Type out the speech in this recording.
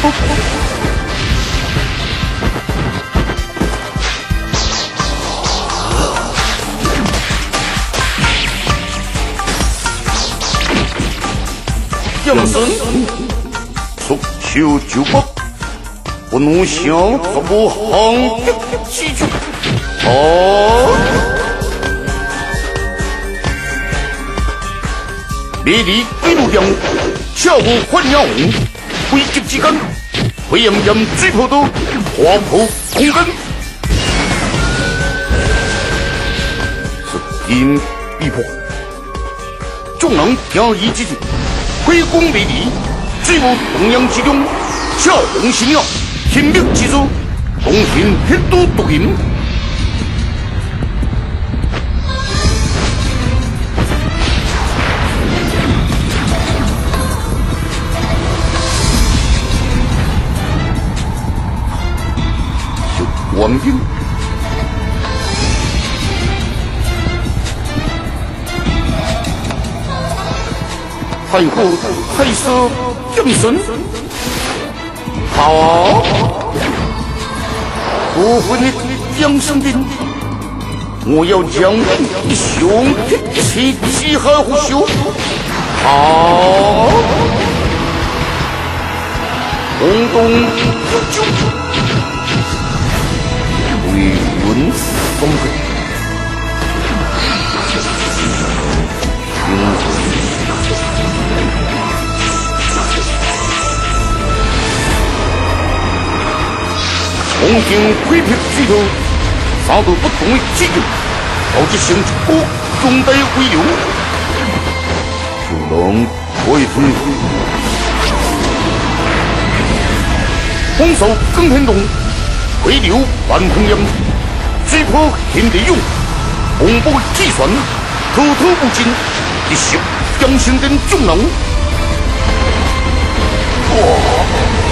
杨生，速求救国，不能想怎么行的记住。灭敌归路阳，下无换鸟红，危急之间，会阳阳追破刀，划破空根，是天必破。众人听议之际。挥功灭敌，只有东阳之中，小龙心了，天命之主，东天黑都独赢。就王英。太后太师正神，好，不会你杨生兵，我要将你兄弟齐合乎修，好，轰动不休，为文松根。红军溃撇之后，三个不同的机构，导致成功中带威流，就能退退。红手更天动，威流万红阳，追破天地勇，红波计算，滔滔不尽，一宿将身den众人。哇！